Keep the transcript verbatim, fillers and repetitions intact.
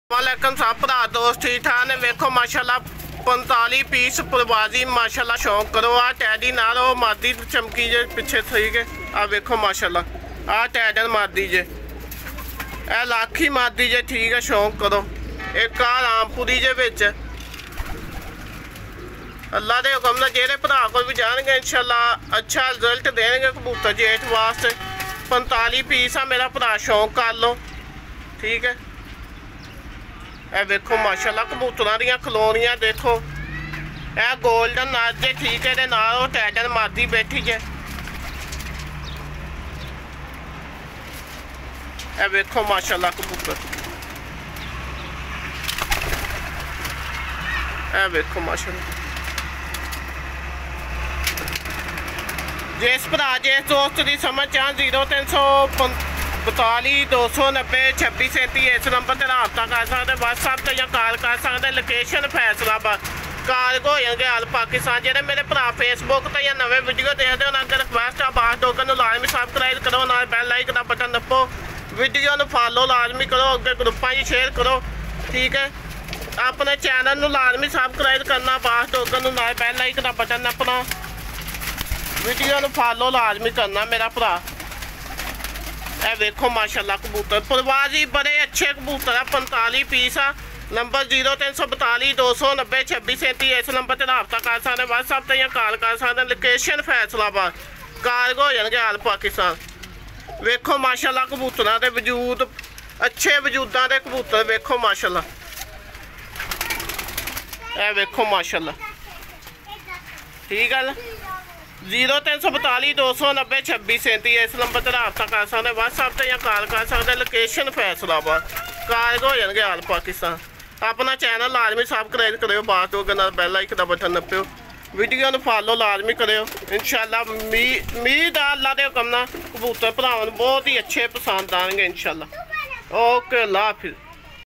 वालेकुम साहब भरा दोस्त ठीक ठाक ने वेखो माशाल्लाह पैंताली पीस प्रवाजी माशाल्लाह शौक करो आ टैडी नाल ओ मादी चमकी जे पिछे थी के आ वेखो माशाल्लाह आ टैडन मादी जे ए लाखी मादी जे ठीक है शौक करो एक आ रामपुरी जे विच अल्लाह दे हुक्म नाल जेहड़े भरा कोल भी जाणगे इंशाल्लाह अच्छा रिजल्ट देणगे कबूतर जेठ वास्ते पैंताली पीस आ मेरा भरा शौक कर लो ठीक है। ए देखो माशाल्लाह कबूतरां दियां कलोनियां देखो ए गोल्डन नाज जे ठीक है नाल टैडन मादी बैठी जे ए देखो माशाल्लाह कबूतर ए देखो माशाल्लाह जिस भरा जिस दोस्त की समझ चाह जीरो तीन सौ बताली दो सौ नब्बे छब्बी सैंती इस नंबर से रबता कर सकते व्हाट्सएप से या कॉल कर सकते लोकेशन फैसलाबाद कारगो हो जाएंगे आल पाकिस्तान जो मेरे भरा फेसबुक पर या नवे वीडियो देखते हो अगर रिक्वेस्ट आ बाहर टोकन लाजमी सबसक्राइब करो ना बैल लाइक का बटन दबो वीडियो फॉलो लाजमी करो अगर ग्रुपों में शेयर करो ठीक है। अपने चैनल में लाजमी सबसक्राइब करना बाहर टोकन ना बैल लाइक का बटन अपना वीडियो फॉलो लाजमी करना मेरा भरा ए देखो माशाल्लाह कबूतर प्रवाजी बड़े अच्छे कबूतर है पैंताली पीस आ नंबर जीरो तीन सौ बताली दो सौ नब्बे छब्बी सैंती इस नंबर से रबता कर सकते व्हाट्सएप से या कॉल कर सकते लोकेशन फैसलाबाद कारगो हो जाएंगे आल पाकिस्तान वेखो माशाल्लाह कबूतरों के वजूद अच्छे वजूदा के कबूतर वेखो माशाल्लाह ए वेखो माशाल्लाह ठीक है जीरो तीन सौ बताली दो सौ नब्बे छब्बी सैंती इस नंबर से रबता कर सकते व्हाट्सएप से या कॉल कर सकते लोकेशन फैसलाबाद कारगो हो जाएंगे आल पाकिस्तान। अपना चैनल लाजमी सबसक्राइब करो बात हो गया बैल लाइक का बटन नप्पो वीडियो फॉलो लाजमी करो इंशाल्लाह मी उम्मीद है अल्लाह के हुक्म नाल कबूतर भरावां बहुत ही अच्छे पसंद आएंगे इंशाल्लाह। ओके अल्लाह हाफिज़।